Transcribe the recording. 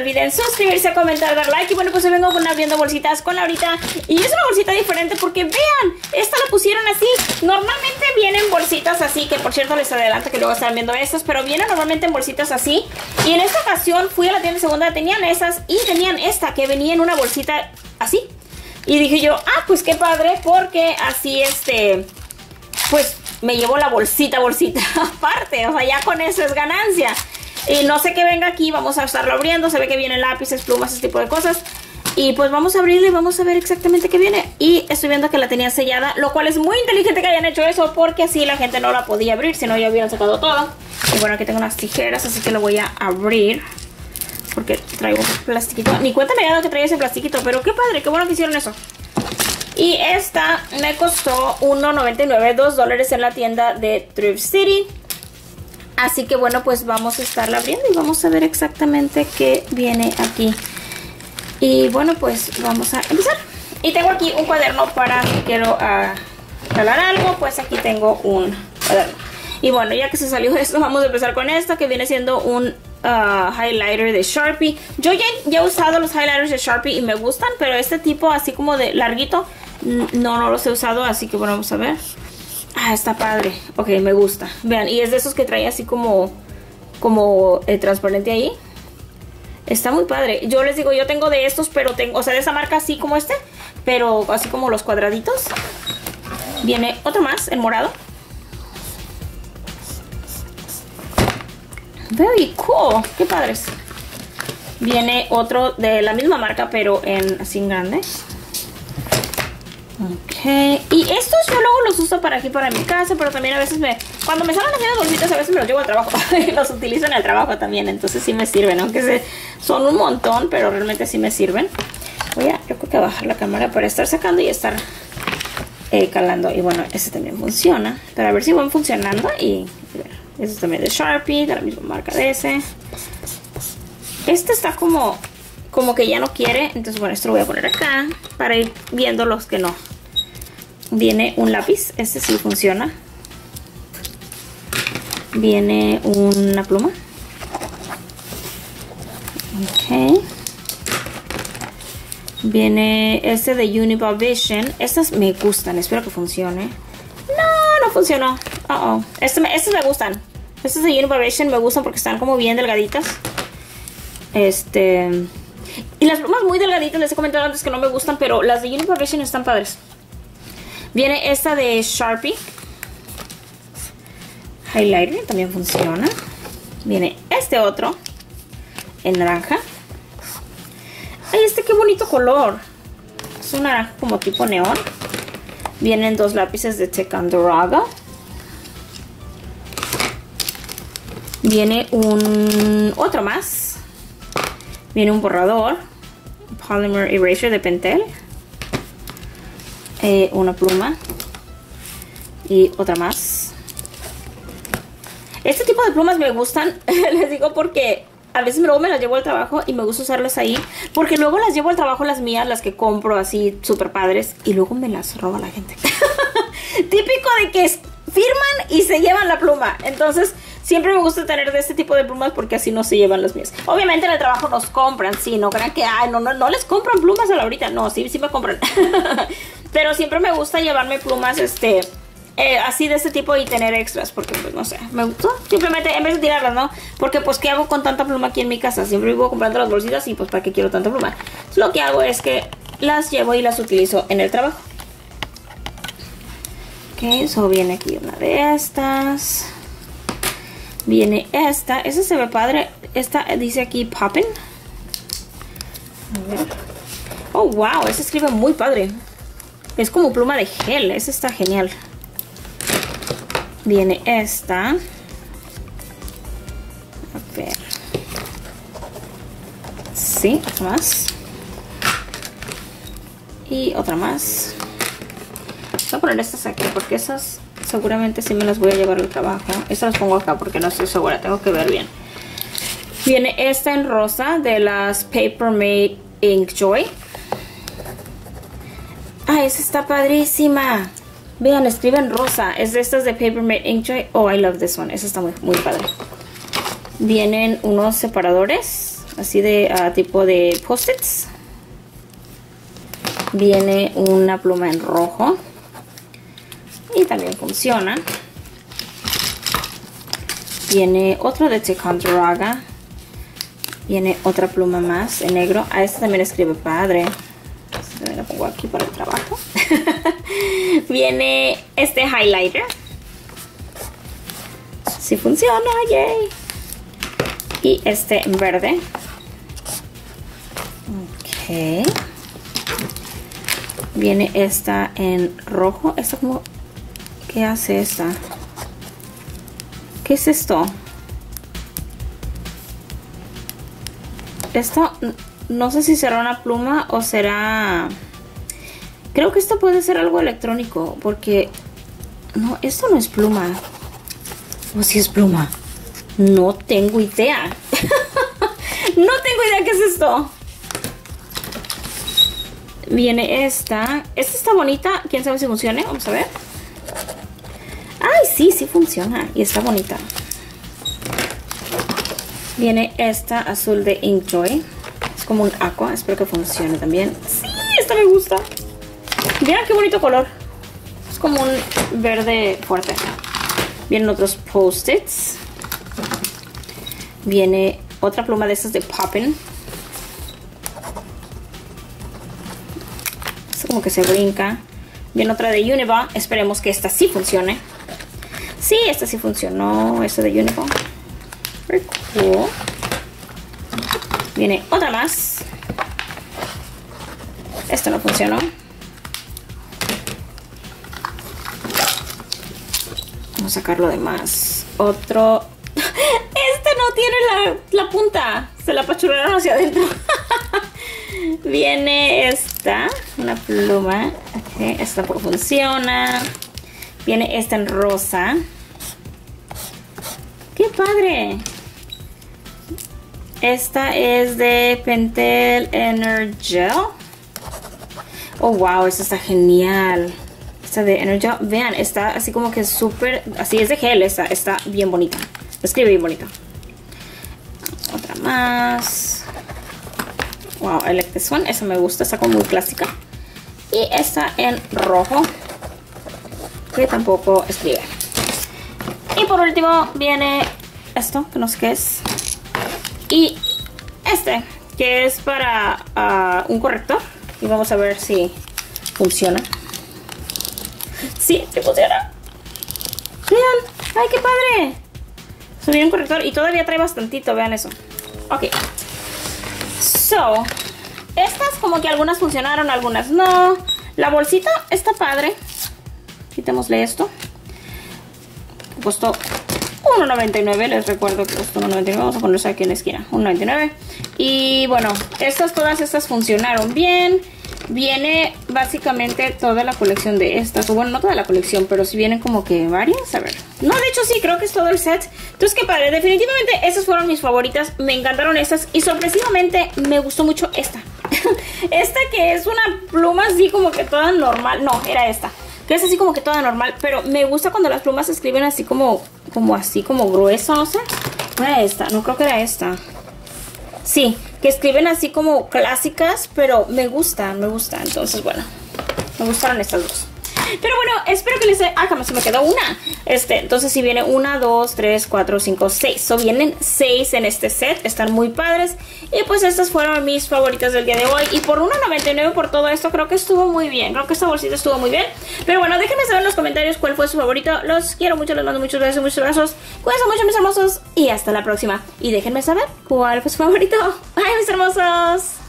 olviden suscribirse, comentar, dar like. Y bueno, pues hoy vengo abriendo bolsitas con Laurita. Y es una bolsita diferente porque vean, esta la pusieron así. Normalmente vienen bolsitas así, que por cierto les adelanto que luego están viendo estas, pero vienen normalmente en bolsitas así. Y en esta ocasión fui a la tienda de segunda, tenían esas y tenían esta que venía en una bolsita así. Y dije yo, ah, pues qué padre, porque así pues me llevo la bolsita aparte. O sea, ya con eso es ganancia. Y no sé qué venga aquí, vamos a estarlo abriendo. Se ve que vienen lápices, plumas, ese tipo de cosas. Y pues vamos a abrirlo y vamos a ver exactamente qué viene. Y estoy viendo que la tenía sellada, lo cual es muy inteligente que hayan hecho eso, porque así la gente no la podía abrir, si no ya hubieran sacado todo. Y bueno, aquí tengo unas tijeras, así que lo voy a abrir, porque traigo un plastiquito. Ni cuenta me había dado que traía ese plastiquito, pero qué padre, qué bueno que hicieron eso. Y esta me costó $1.99, $2 en la tienda de Thrift City. Así que bueno, pues vamos a estarla abriendo y vamos a ver exactamente qué viene aquí. Y bueno, pues vamos a empezar. Y tengo aquí un cuaderno para si quiero calar algo, pues aquí tengo un cuaderno. Y bueno, ya que se salió esto, vamos a empezar con esta, que viene siendo un highlighter de Sharpie. Yo ya he usado los highlighters de Sharpie y me gustan, pero este tipo así como de larguito, no los he usado, así que bueno, vamos a ver. Ah, está padre. Ok, me gusta. Vean, y es de esos que trae así como transparente ahí. Está muy padre. Yo les digo, yo tengo de estos, pero tengo, o sea, de esa marca así como pero así como los cuadraditos. Viene otro más, en morado. Very cool. Qué padres. Viene otro de la misma marca, pero así en grande. Ok, y estos yo luego los uso para aquí, para mi casa, pero también a veces cuando me salen haciendo bolsitas, a veces me los llevo al trabajo. Y los utilizo en el trabajo también, entonces sí me sirven, aunque son un montón, pero realmente sí me sirven. Yo creo que bajar la cámara para estar sacando y estar calando. Y bueno, este también funciona, para ver si van funcionando. Y este también de Sharpie, de la misma marca de ese. Este está como que ya no quiere, entonces bueno, esto lo voy a poner acá para ir viendo los que no. Viene un lápiz, este sí funciona. Viene una pluma. Ok. Viene este de Univision. Estas me gustan, espero que funcione. No funcionó. Estos me gustan. Estos de Univision me gustan porque están como bien delgaditas. Y las plumas muy delgaditas, les he comentado antes que no me gustan, pero las de Univision están padres. Viene esta de Sharpie highlighter, también funciona. Viene este otro en naranja. Ay, qué bonito color. Es un naranja como tipo neón. Vienen dos lápices de Ticonderoga. Viene otro más. Viene un borrador, Polymer Eraser de Pentel, una pluma y otra más. Este tipo de plumas me gustan, les digo, porque a veces luego me las llevo al trabajo y me gusta usarlas ahí, porque luego las llevo al trabajo, las mías, las que compro así súper padres, y luego me las roba la gente. Típico de que firman y se llevan la pluma. Entonces siempre me gusta tener de este tipo de plumas porque así no se llevan las mías. Obviamente en el trabajo nos compran, sí, no crean que no les compran plumas a Laurita. No, sí me compran. Pero siempre me gusta llevarme plumas así de este tipo y tener extras, porque pues no sé, me gustó. Simplemente en vez de tirarlas, ¿no? Porque pues ¿qué hago con tanta pluma aquí en mi casa? Siempre vivo comprando las bolsitas y pues ¿para qué quiero tanta pluma? Entonces, lo que hago es que las llevo y las utilizo en el trabajo. Ok, eso viene aquí una de estas. Viene esta se ve padre. Esta dice aquí Poppin'. A ver. Oh, wow, esta escribe muy padre. Es como pluma de gel, esta está genial. Viene esta. A ver. Sí, otra más. Y otra más. Voy a poner estas aquí porque esas seguramente sí me las voy a llevar al trabajo. Estas las pongo acá porque no estoy segura, tengo que ver bien. Viene esta en rosa de las Paper Mate Ink Joy. Ah, esa está padrísima. Vean, escribe en rosa. Es de estas de Paper Mate Ink Joy. Oh, I love this one. Esa está muy, muy padre. Vienen unos separadores así de tipo de post-its. Viene una pluma en rojo y también funciona. Viene otro de Ticonderoga. Viene otra pluma más en negro. A esta también escribe padre. La pongo aquí para el trabajo. Viene este highlighter. Sí funciona, yay. Y este en verde. Ok. Viene esta en rojo. Esta como... ¿Qué hace esta? ¿Qué es esto? Esto no sé si será una pluma o será... Creo que esto puede ser algo electrónico porque... No, esto no es pluma. ¿O si es pluma? No tengo idea. No tengo idea qué es esto. Viene esta. Esta está bonita. ¿Quién sabe si funcione? Vamos a ver. Ay, sí, sí funciona. Y está bonita. Viene esta azul de Inkjoy. Es como un aqua. Espero que funcione también. Sí, esta me gusta. Vean qué bonito color. Es como un verde fuerte. Vienen otros post-its. Viene otra pluma de estas de Poppin. Es como que se brinca. Viene otra de Univa. Esperemos que esta sí funcione. Sí, esta sí funcionó. Esta de Univa. Very cool. Viene otra más. Esta no funcionó. Vamos a sacar lo demás. Otro. Este no tiene la punta. Se la apachurraron hacia adentro. Viene esta. Una pluma. Okay, esta tampoco funciona. Viene esta en rosa. ¡Qué padre! Esta es de Pentel Energel. Oh, wow, esta está genial. Esta de Energel, vean, está así como que súper, así es de gel, está bien bonita. Escribe bien bonito. Otra más. Wow, I like this one. Esa me gusta, está como muy clásica. Y esta en rojo, que tampoco escribe. Y por último viene esto, que no sé qué es. Y este, que es para un corrector. Y vamos a ver si funciona. Sí, sí funciona. Vean, ay, qué padre. Subí un corrector y todavía trae bastantito, vean eso. Ok. So, estas como que algunas funcionaron, algunas no. La bolsita está padre. Quitémosle esto. Costó $1.99, les recuerdo que costó $1.99. Vamos a ponerse aquí en la esquina, $1.99. Y bueno, todas estas funcionaron bien. Viene básicamente toda la colección de estas. O bueno, no toda la colección, pero sí vienen como que varias. A ver. No, de hecho sí, creo que es todo el set. Entonces qué padre, definitivamente estas fueron mis favoritas. Me encantaron estas y sorpresivamente me gustó mucho esta. Esta que es una pluma así como que toda normal. No, era esta, que es así como que toda normal. Pero me gusta cuando las plumas se escriben así como grueso, no sé. ¿No era esta? No creo que era esta. Sí, que escriben así como clásicas, pero me gusta. Entonces, bueno, me gustaron estas dos. Pero bueno, espero que les haya... Ah, jamás se me quedó una. Entonces si viene 1, 2, 3, 4, 5, 6. So vienen 6 en este set. Están muy padres. Y pues estas fueron mis favoritas del día de hoy. Y por $1.99 por todo esto, creo que estuvo muy bien. Creo que esta bolsita estuvo muy bien. Pero bueno, déjenme saber en los comentarios cuál fue su favorito. Los quiero mucho, les mando muchos besos, muchos abrazos. Cuídense mucho, mis hermosos. Y hasta la próxima. Y déjenme saber cuál fue su favorito. Bye, mis hermosos.